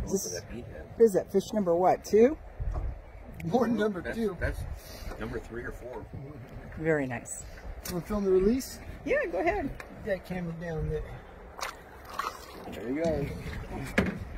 What is that? Fish number what? 2? More than number 2. That's number 3 or 4. Very nice. Want to film the release? Yeah, go ahead. That camera down there. There you go.